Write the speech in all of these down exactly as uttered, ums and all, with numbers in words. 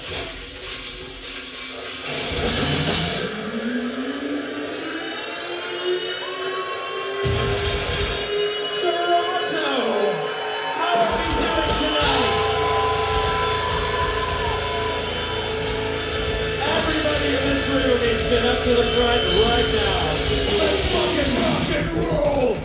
Get up to the front right now. Let's fucking rock and roll!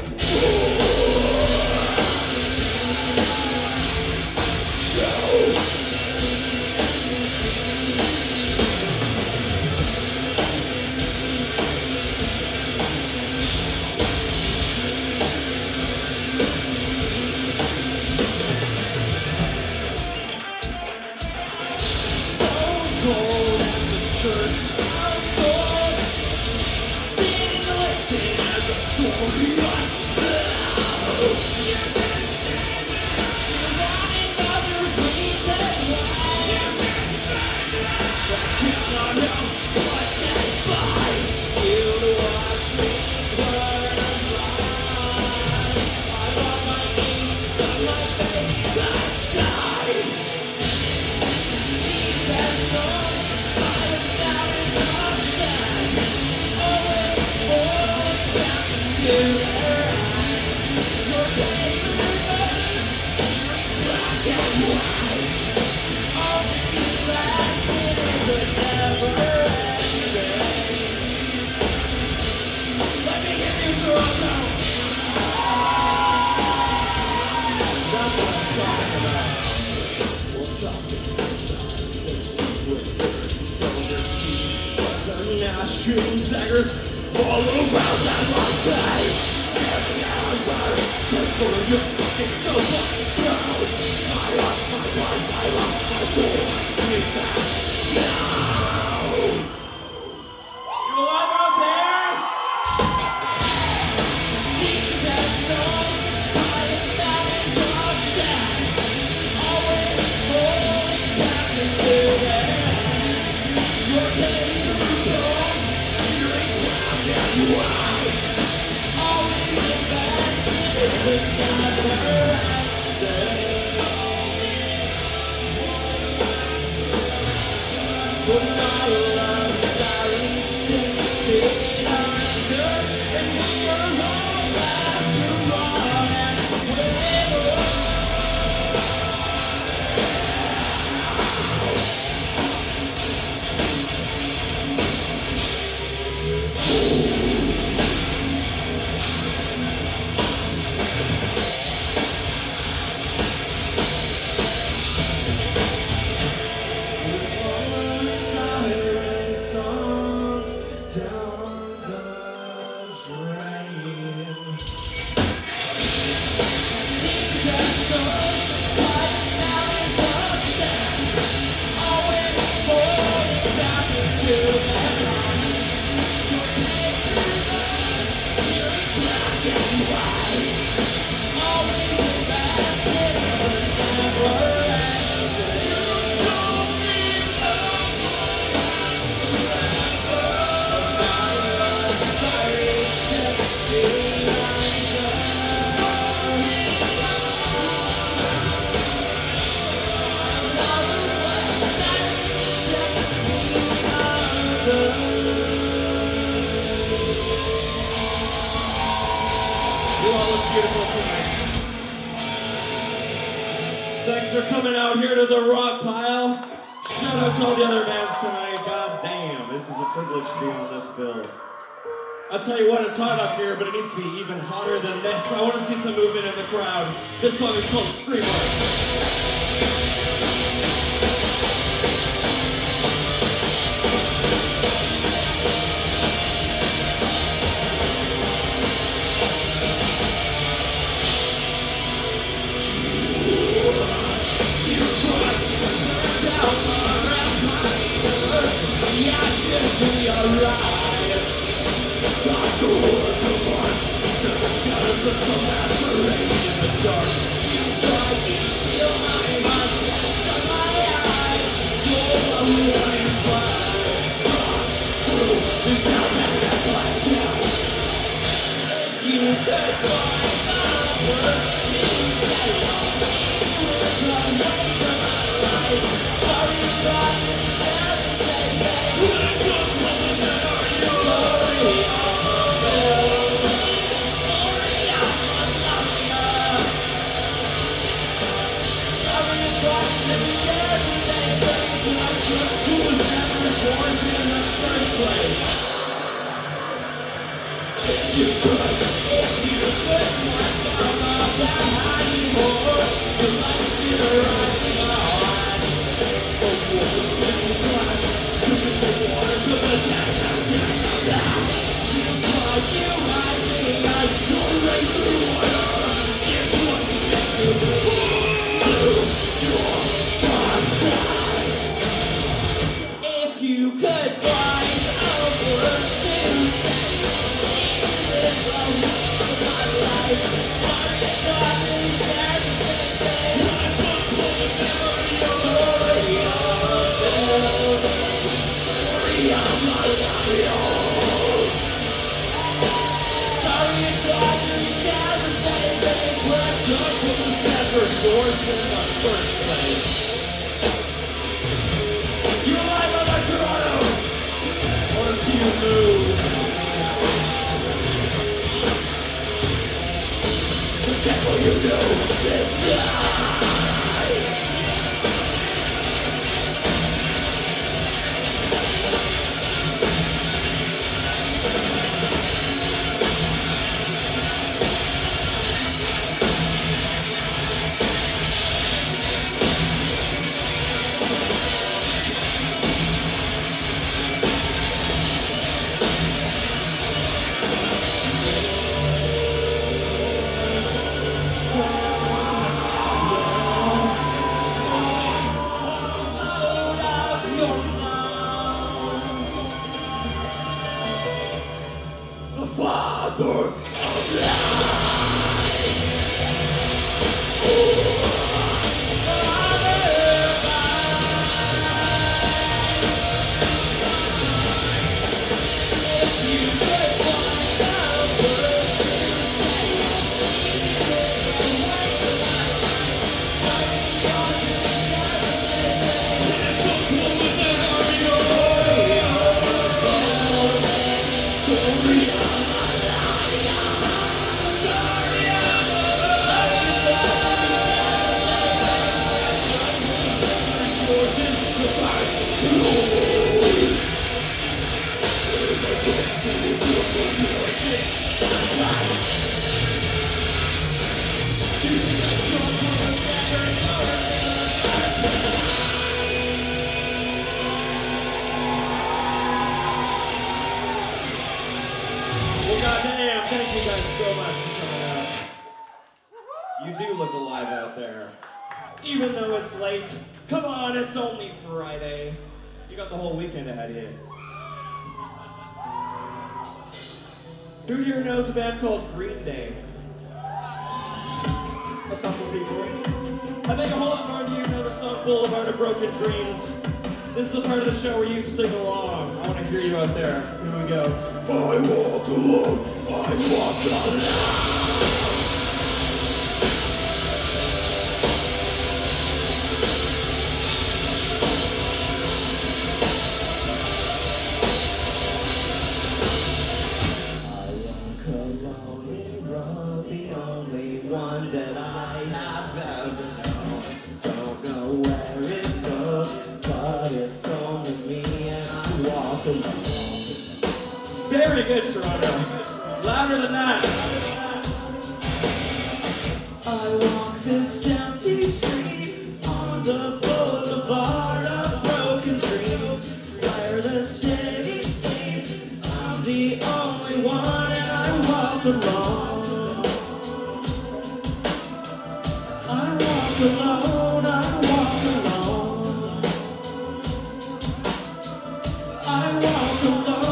So cold as the church. Shooting daggers all around that long face. Every hour, take for your fucking so fucking proud. I love my life, I love my soul. Take that now. You alive out there? Seems as though I am standing top down, always falling back into the hands. Your day. Thanks for coming out here to the Rockpile. Shout out to all the other bands tonight. God damn, this is a privilege to be on this bill. I'll tell you what, it's hot up here, but it needs to be even hotter than this. I want to see some movement in the crowd. This song is called Screamers. In your eyes, like the work of art, seven shadows of some masquerade in the dark. You try to steal my heart, shut my eyes. You're a warning fire, gone through the town and that black cat. You said my words, you said all these words are made of my life. Sorry, thoughts. move. Forget what you do, and die. Even though it's late, come on, it's only Friday. You got the whole weekend ahead of you. Who here knows a band called Green Day? A couple people. I think a whole lot more of you know the song Boulevard of Broken Dreams. This is the part of the show where you sing along. I want to hear you out there. Here we go. I walk alone, I walk alone. Very good, Toronto. Louder than that. I walk this empty street on the boulevard of broken dreams. Where the city sleeps, I'm the only one, and I walk alone. I walk alone, I walk alone. I walk alone.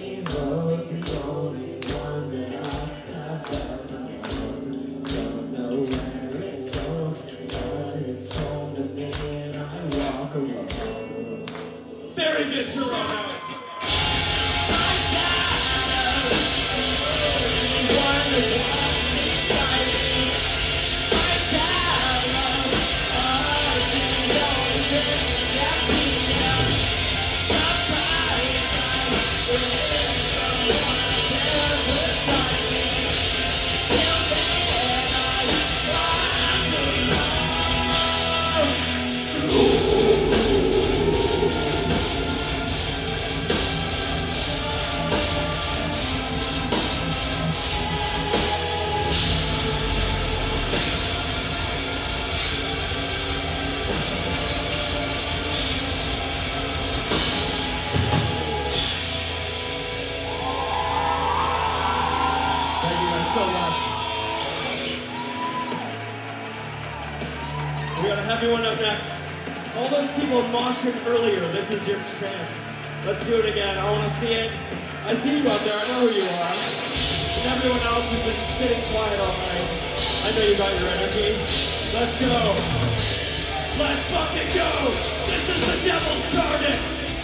Don't know Everyone up next. All those people moshing earlier, this is your chance. Let's do it again. I want to see it. I see you out there. I know who you are. And everyone else who's been sitting quiet all night, I know you got your energy. Let's go. Let's fucking go. This is the devil started.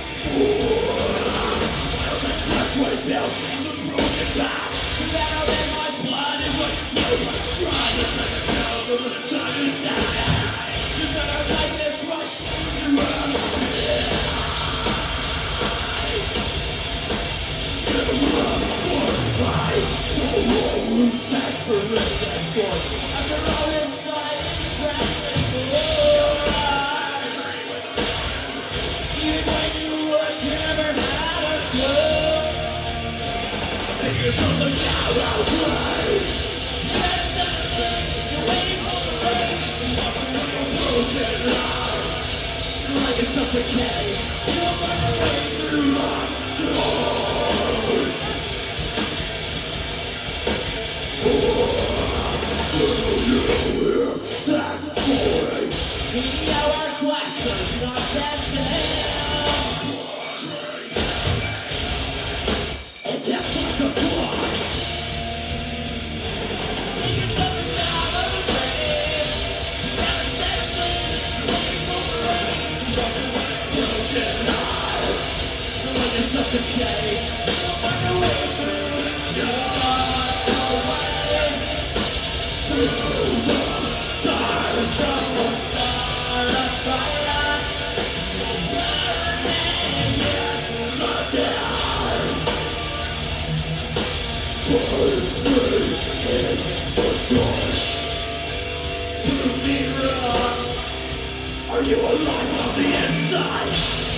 That's what it feels in the broken path. The battle in my blood is what you are trying to set the sound of the sun and die. You better like this right to run. You run for life. So all roots back for rest and forth. After all this time, rest and forth. Even when you wish you never had a clue. Take yourself a shower, place. Yes, that's the thing. You're waiting for the rain. Broken heart, like it's suffocating. You'll find a way through locked doors. Will you hear that boy? We are our questions, not that thing. It's just like a boy. Take yourself a shower, please. Never said a thing. Waiting for the rain. Broken heart. So when you're suffocating, you'll find a way through the dark away. Through the stars, someone start a fire. You'll burn in the dark. Prove me wrong. Are you alive on the inside?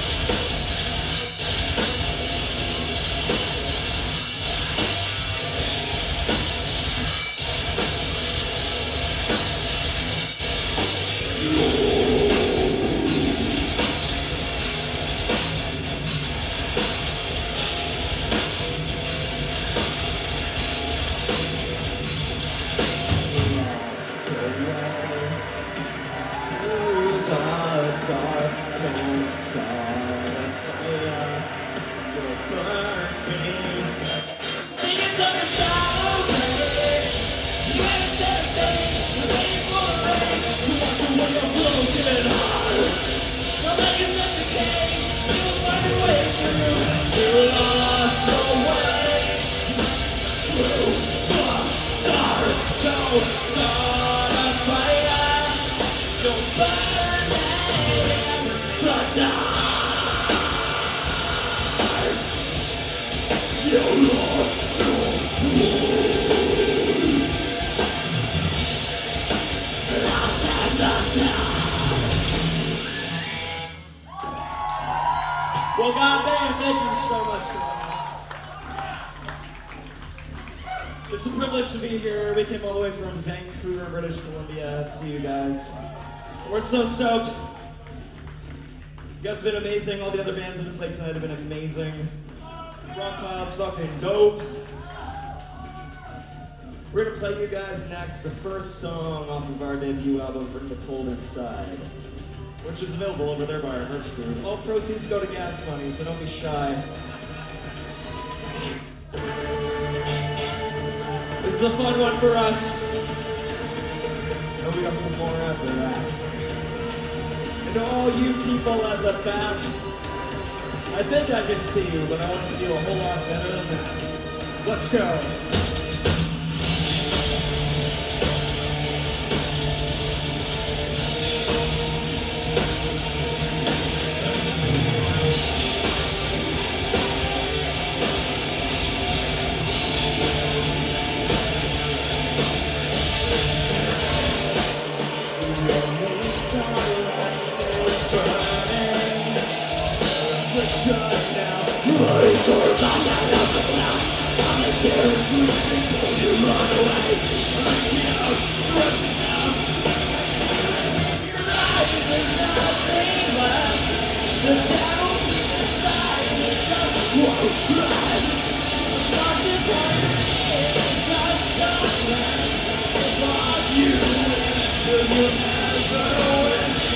Well, goddamn, thank you so much for that. It's a privilege to be here. We came all the way from Vancouver, British Columbia to see you guys. We're so stoked. You guys have been amazing. All the other bands that have played tonight have been amazing. Rockpile's fucking dope. We're gonna play you guys next the first song off of our debut album, Bring the Cold Inside, which is available over there by our merch booth. All proceeds go to gas money, so don't be shy. This is a fun one for us. And we got some more after that. And all you people at the back, I think I can see you, but I want to see you a whole lot better than that. Let's go. You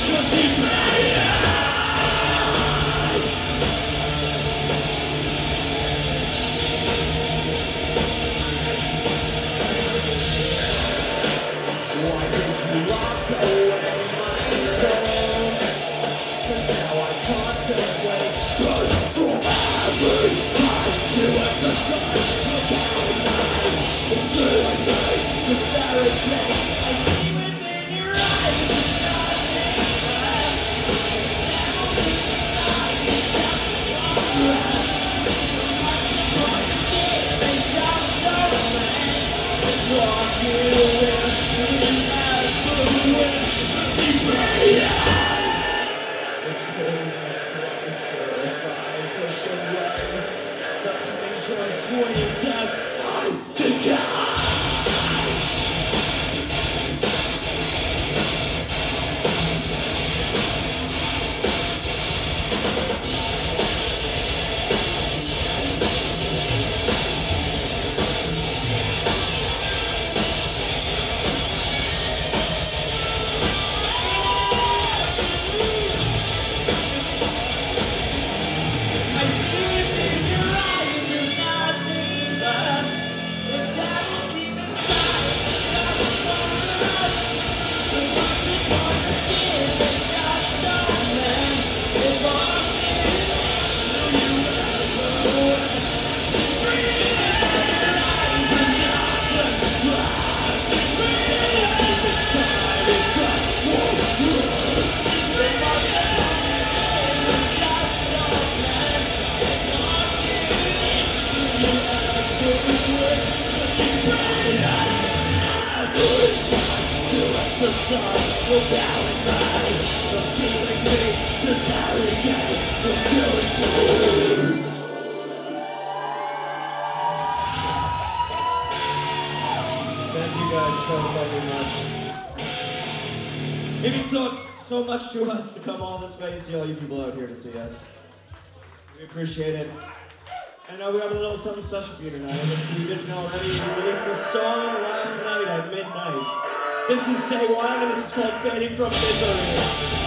It means so, so much to us to come all this way and see all you people out here to see us. We appreciate it. And uh, we have a little something special for you tonight. If you didn't know already, we released this song last night at midnight. This is day one, and this is called Fading from Misery.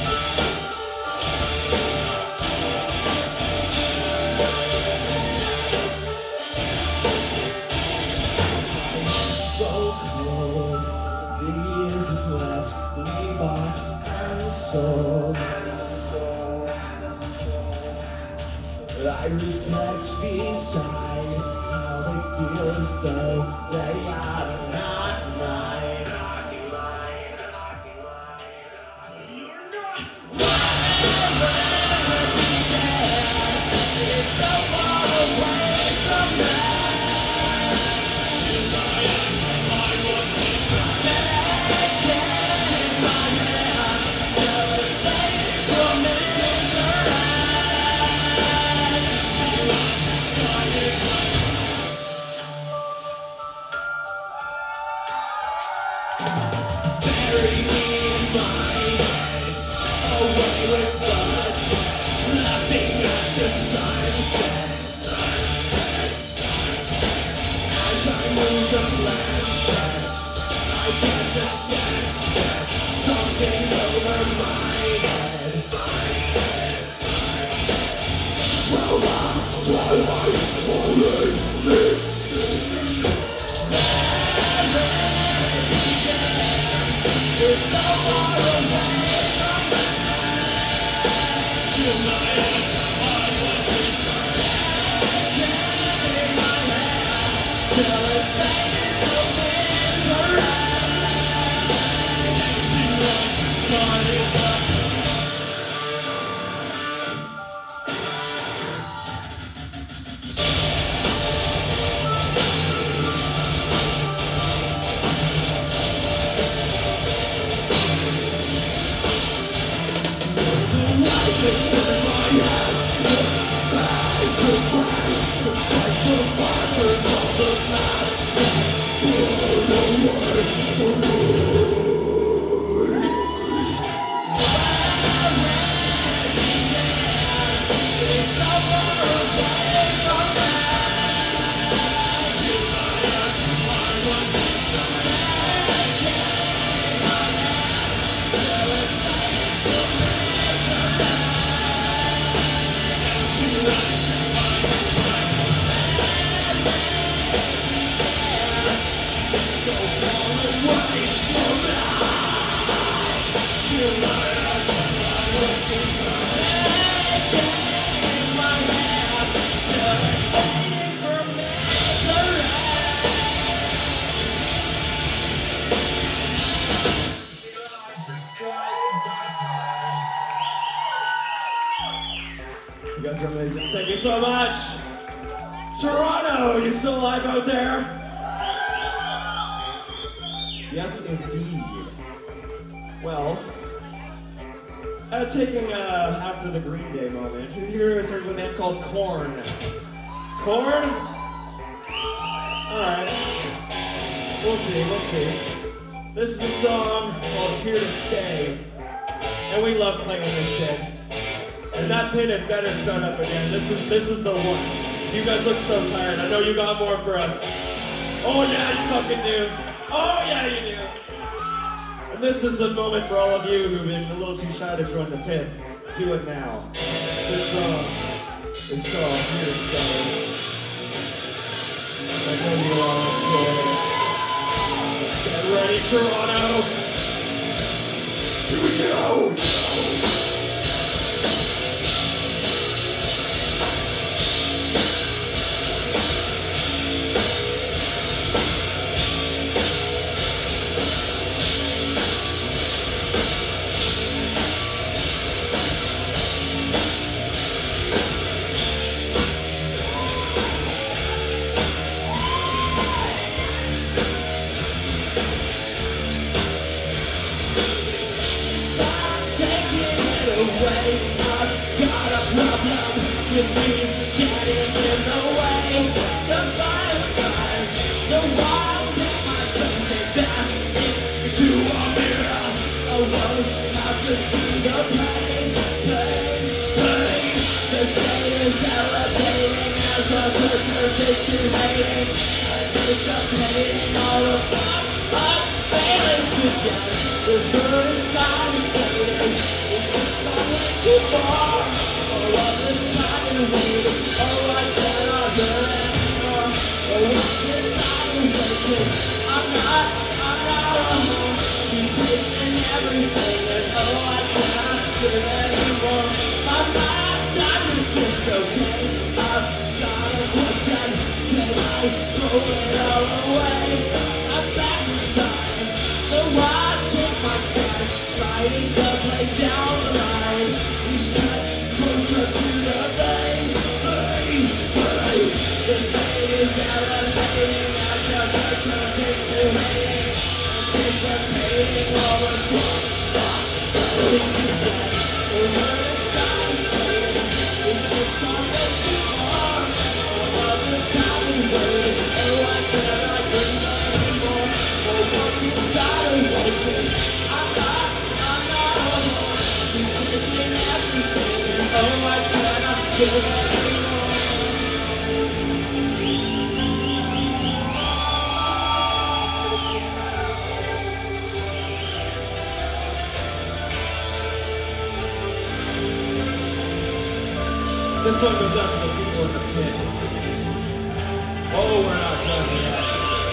Soul. I reflect beside how it feels though they are not mine. You're not whatever be there. It's so far away from me. You guys are amazing. Thank you so much. Toronto, you still alive out there? Yes, indeed. Well, uh, taking uh, after the Green Day moment, here is a band called Korn. Korn? Alright. We'll see, we'll see. This is a song called Here to Stay. And we love playing this shit. And that pin had better start up again. This is this is the one. You guys look so tired. I know you got more for us. Oh yeah, you fucking do. Oh yeah, you do. And this is the moment for all of you who've been a little too shy to join the pit. Do it now. This song is called Here to Stay. I know you all enjoy it. Let's get ready, Toronto. Here we go. This one goes out to the people in the pit. Oh, we're not done yet.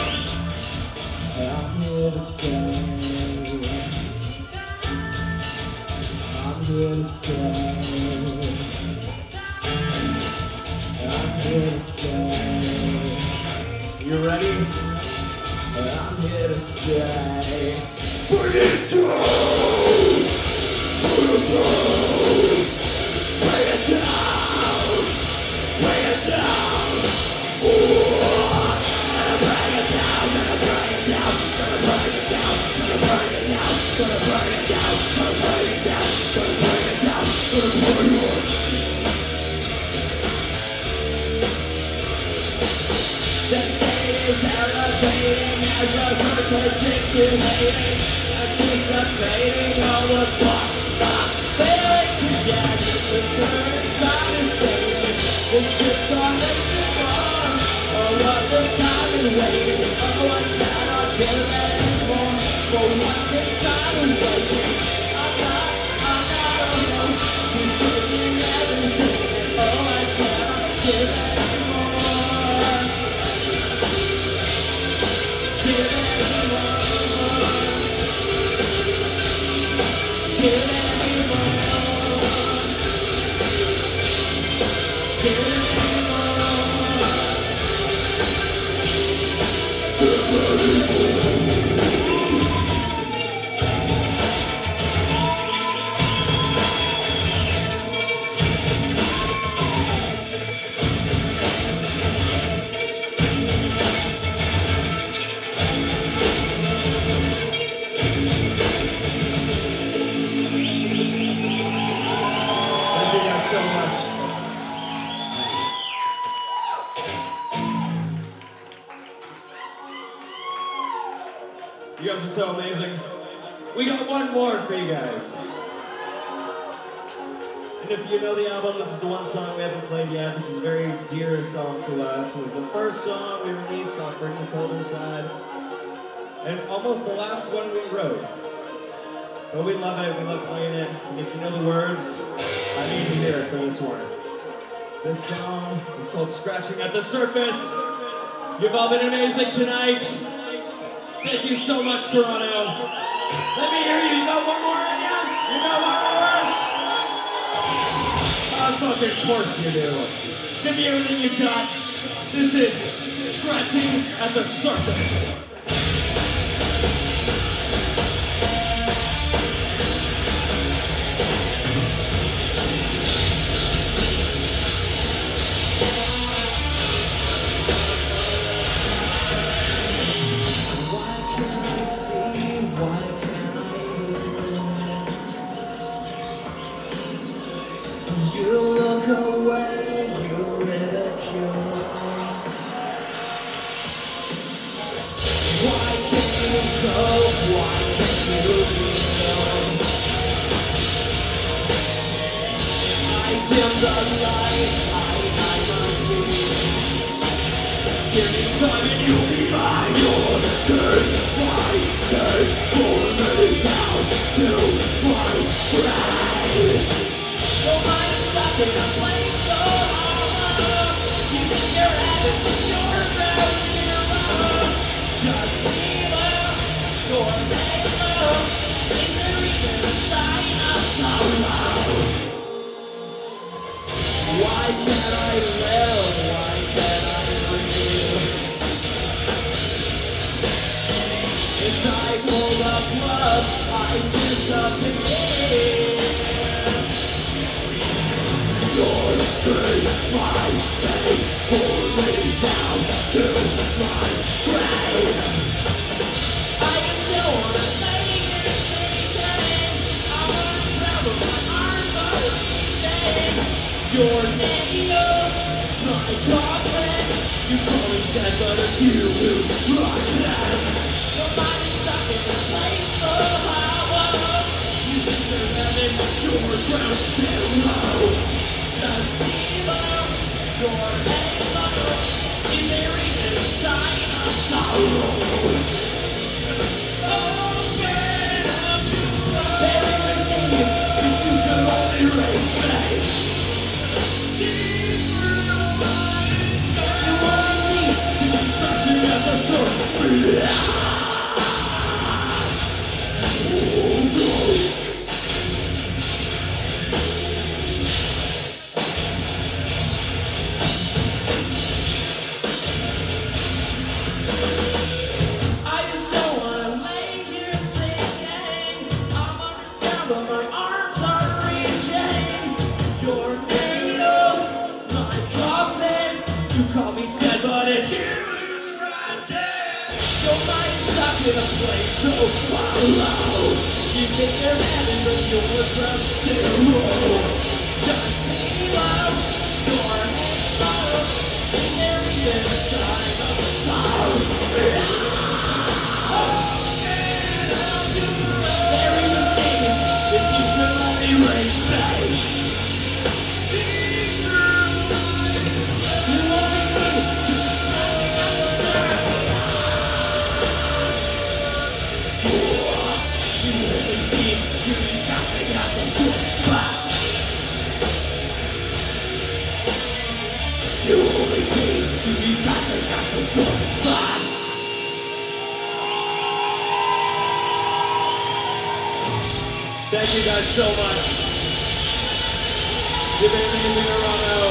I'm here to stay. I'm here to stay. I'm here to stay. You ready? I'm here to stay. Bring it down! Bring it down! Bring it down! Bring it down! Ooh. Gonna bring it down, gonna bring it down, gonna bring it down, gonna bring it down, gonna bring it down, gonna bring it down, gonna bring it down, gonna bring it down. The state is elevating as the curtains incubating, anticipating all the fuck, fuck, failing together. The current side is fading. It's just all way too far. All of the time is waiting. Oh, I cannot give it anymore. For once inside I'm waiting. I'm not, I'm not alone. You're taking everything. Oh, I cannot give it anymore. Give it anymore. Give it You guys are so amazing. We got one more for you guys. And if you know the album, this is the one song we haven't played yet. This is a very dear song to us. It was the first song we released on Bring the Cold Inside. And almost the last one we wrote. But we love it, we love playing it. And if you know the words, I need to hear it for this one. This song is called Scratching at the Surface. You've all been amazing tonight. Thank you so much, Toronto. Let me hear you. You got one more in you? You got one more? Oh, fucking of course you do. Give me everything you got. This is Scratching at the Surface. You look away, you ridicule. Why can't you go? Why can't you be I dim the light, I hide my feet. Give me time and you'll be mine. Your curse, my curse, pull me down to my grave. Your mind is stuck in a place so hollow. You think you're having your ground zero. Just below your halo is the reason a sign of sorrow. Why can't I live? Why can't I breathe? As I pull the plug, I disappear. Your pain, my pain, pull me down to my grave. I still wanna say you're sinking. I wanna grab my arms are reaching. Your nail, my coffin. You call me dead, but it's you who's rotten. Your mind is stuck in a place so hollow. You think you're heaven, your ground zero. Just below your halo is there even a sign of sorrow? Open up your eyes. There is a need if you could only raise me. See through my sky. You only need to be scratching at the surface. Oh no. In a place so hollow, you think you're having but you're from zero. Just below your halo, is there even a sign of a sorrow? Open up your eyes. There is a thing if you could only raise me. See through my eyes. You only need to be looking at the surface. You only see to be scratching at the surface. You only see to be scratching at the surface. Thank you guys so much. You've been amazing, Toronto.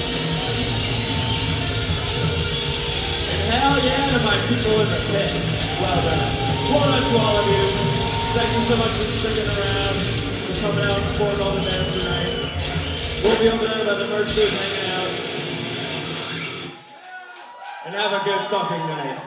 And hell yeah to my people in the pit. Well done. Well done to all of you. Thank you so much for sticking around, for coming out and supporting all the bands tonight. We'll be over there by the merch booth hanging out. And have a good fucking night.